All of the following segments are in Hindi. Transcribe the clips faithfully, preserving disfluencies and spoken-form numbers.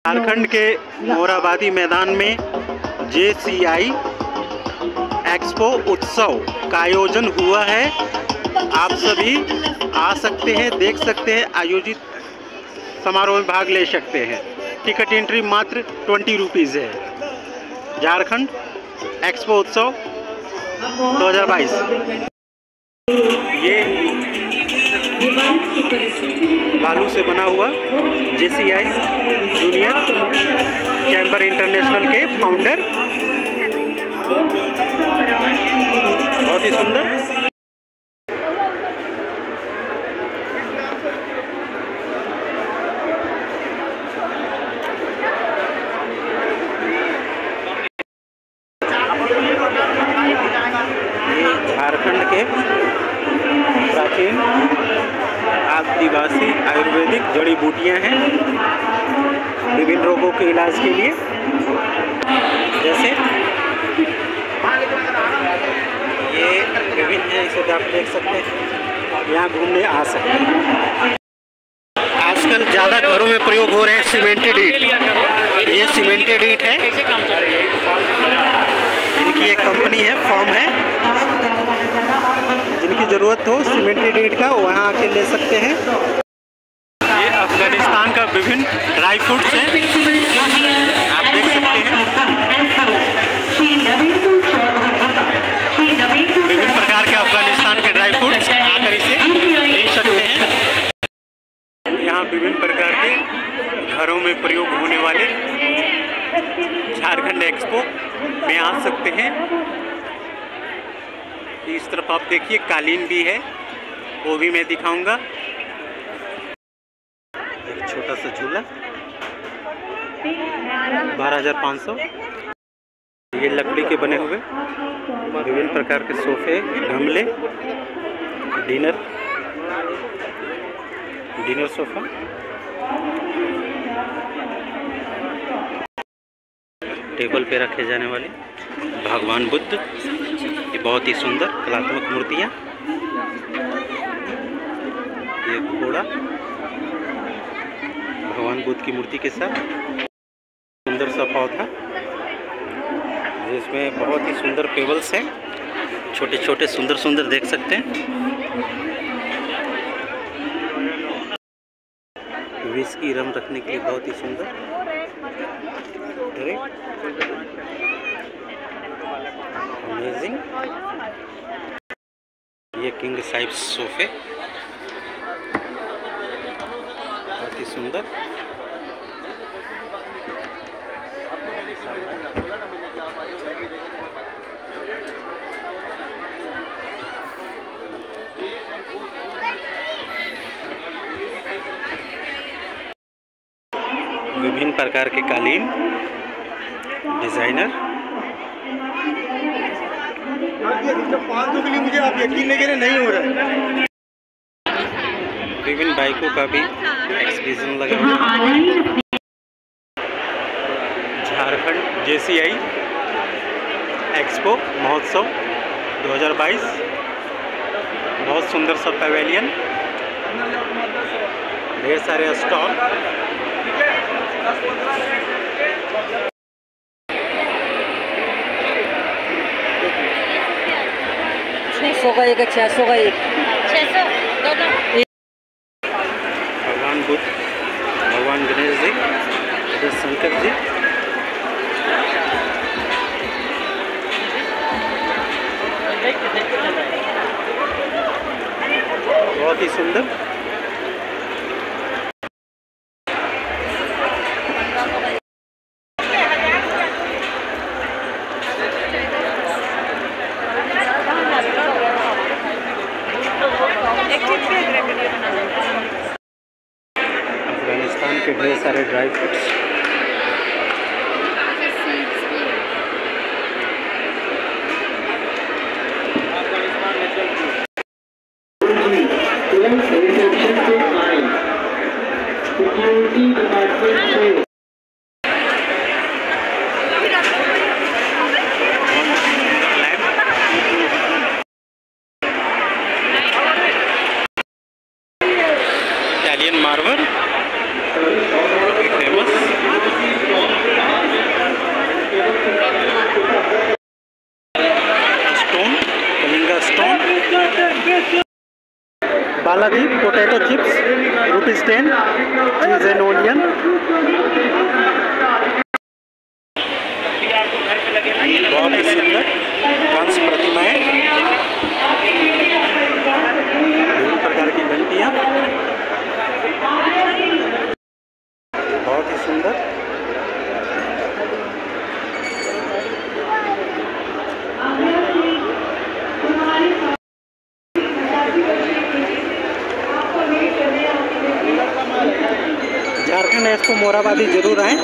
झारखंड के मोराबादी मैदान में जे सी आई एक्सपो उत्सव का आयोजन हुआ है। आप सभी आ सकते हैं, देख सकते हैं, आयोजित समारोह में भाग ले सकते हैं। टिकट एंट्री मात्र ट्वेंटी रुपीज़ है। झारखंड एक्सपो उत्सव दो हज़ार बाईस। ये बालू से बना हुआ J C I junior chamber international के फाउंडर, बहुत ही सुंदर। ये झारखंड के प्राचीन आदिवासी आयुर्वेदिक जड़ी बूटियां हैं विभिन्न रोगों के इलाज के लिए। जैसे ये विभिन्न है, इसे आप देख सकते हैं, यहाँ घूमने आ सकते हैं। आजकल ज़्यादा घरों में प्रयोग हो रहे हैं सीमेंटेड ईंट। ये सीमेंटेड ईंट है, इनकी एक कंपनी है, फॉर्म है। जिनकी ज़रूरत हो सीमेंटेड ईंट का, वहाँ आके ले सकते हैं। ये अफगानिस्तान का विभिन्न ड्राई फ्रूट्स हैं, आप देख सकते हैं। विभिन्न प्रकार के अफगानिस्तान के ड्राई फ्रूट्स आकर इसे ले सकते हैं। यहाँ विभिन्न प्रकार के घरों में प्रयोग होने वाले झारखंड एक्सपो में आ सकते हैं। इस तरफ आप देखिए कालीन भी है, वो भी मैं दिखाऊंगा। एक छोटा सा झूला बारह हजार पाँच सौ। ये लकड़ी के बने हुए विभिन्न प्रकार के सोफे, गमले, डिनर डिनर सोफा, टेबल पे रखे जाने वाले भगवान बुद्ध, ये बहुत ही सुंदर कलात्मक मूर्तियाँ। ये घोड़ा भगवान बुद्ध की मूर्ति के साथ, सुंदर सा पौधा जिसमें बहुत ही सुंदर पेबल्स हैं, छोटे छोटे सुंदर सुंदर देख सकते हैं। विस्की रम रखने के लिए बहुत ही सुंदर ट्रे, अमेजिंग। ये किंग साइज सोफे, बहुत ही सुंदर। विभिन्न प्रकार के कालीन, डिजाइनर। पाँच सौ के लिए मुझे आप यकीन नहीं करें, नहीं हो रहा है। विभिन्न बाइकों का भी एक्सहिबिशन लगा हुआ है। झारखंड जे सी आई एक्सपो महोत्सव दो हज़ार बाईस, बहुत सुंदर सा पैवेलियन, ढेर सारे स्टॉल। छः सौ का एक, छः सौ का एक, छः सौ दोनों। भगवान बुद्ध, भगवान गणेश जी, इधर शंकर जी, बहुत ही सुंदर। अफगानिस्तान के ढेर सारे dry fruits, Italian marble famous. Balaji potato chips rupees ten, cheese and onion. बहुत ही सुंदर कंस प्रतिमा है, विभिन्न प्रकार की घंटियाँ, बहुत ही सुंदर। झारखंड एक्सपो मोराबादी जरूर आए।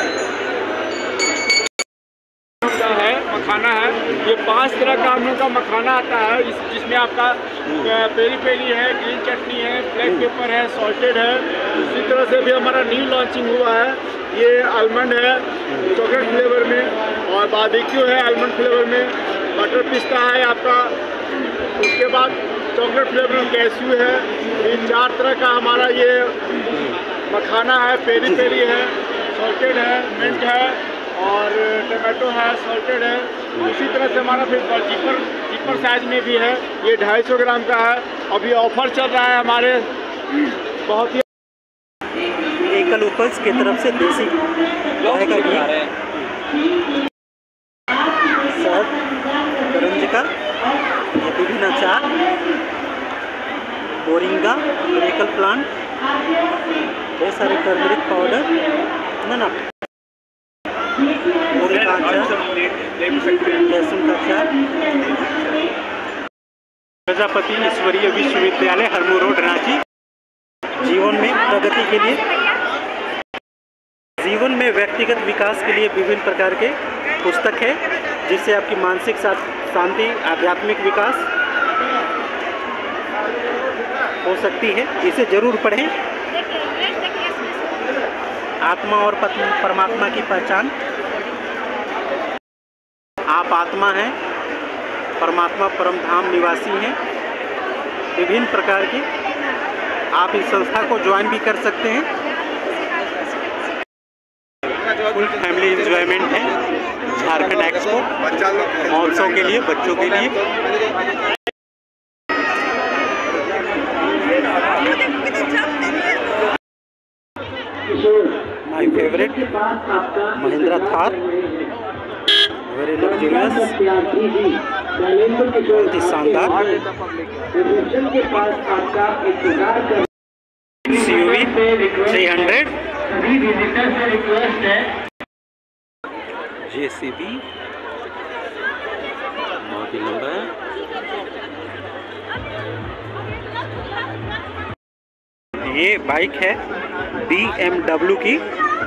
है मखाना है, ये पांच तरह का हम लोग का मखाना आता है, इस जिसमें आपका पेरी पेरी है, ग्रीन चटनी है, ब्लैक पेपर है, सॉल्टेड है। इसी तरह से भी हमारा न्यू लॉन्चिंग हुआ है, ये आलमंड है चॉकलेट फ्लेवर में, और बारबेक्यू है आलमंड फ्लेवर में, बटर पिस्ता है आपका, उसके बाद चॉकलेट फ्लेवर में कैश्यू है। ये चार तरह का हमारा ये मखाना है, पेरी पेरी है, सॉल्टेड है, मिंट है और टमाटो है, सॉल्टेड है। उसी तरह से हमारा फिर जीपर जीपर साइज में भी है, ये ढाई सौ ग्राम का है। अभी ऑफर चल रहा है हमारे, बहुत ही एकल उपज की तरफ से देसी गाय का घी, शहद, करंज का, ये विभिन्न अचार, मोरिंगा, एकल प्लांट, बहुत सारे टर्मरिक पाउडर, ना ना मोरिंगा अचार, लहसुन का अचार। प्रजापति ईश्वरीय विश्वविद्यालय हरमू रोड रांची। जीवन में प्रगति के लिए, जीवन में व्यक्तिगत विकास के लिए विभिन्न प्रकार के पुस्तक है, जिससे आपकी मानसिक शांति, आध्यात्मिक विकास हो सकती है। इसे जरूर पढ़ें। आत्मा और परमात्मा की पहचान। आप आत्मा हैं, परमात्मा परम धाम निवासी हैं। विभिन्न प्रकार की आप इस संस्था को ज्वाइन भी कर सकते हैं। फुल फैमिली एंजॉयमेंट है झारखंड एक्सपो महोत्सव के लिए, बच्चों के लिए। My favourite Mahindra Thar, very luxurious, बहुत ही शानदार। सीयूवी थ्री हंड्रेड, जेसीबी बहुत ही लंबा है। ये बाइक है बी एम डब्ल्यू की,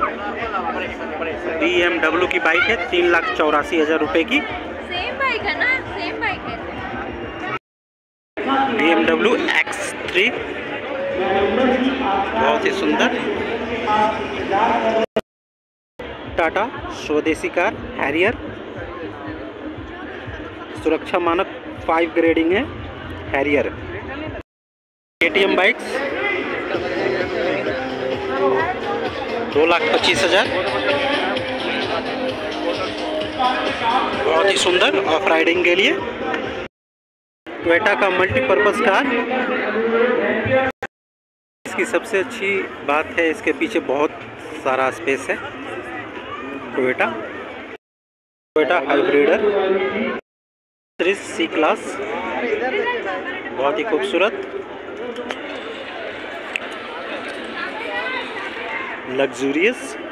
बी एम डब्ल्यू की बाइक है, तीन लाख चौरासी हजार रुपए की। सेम बाइक है ना, सेम बाइक है। B M W X three, बहुत ही सुंदर। टाटा स्वदेशी कार हैरियर, सुरक्षा मानक फाइव ग्रेडिंग है हैरियर। केटीएम बाइक्स दो लाख पच्चीस हजार, बहुत ही सुंदर ऑफ राइडिंग के लिए। टोयोटा का मल्टीपर्पज कार, इसकी सबसे अच्छी बात है इसके पीछे बहुत सारा स्पेस है। Toyota Toyota Hyryder C class, बहुत ही खूबसूरत, लग्जूरियस।